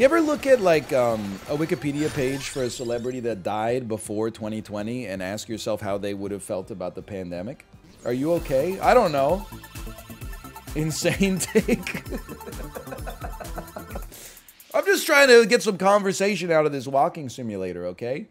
You ever look at like a Wikipedia page for a celebrity that died before 2020 and ask yourself how they would have felt about the pandemic? Are you okay? I don't know. Insane take. I'm just trying to get some conversation out of this walking simulator, okay?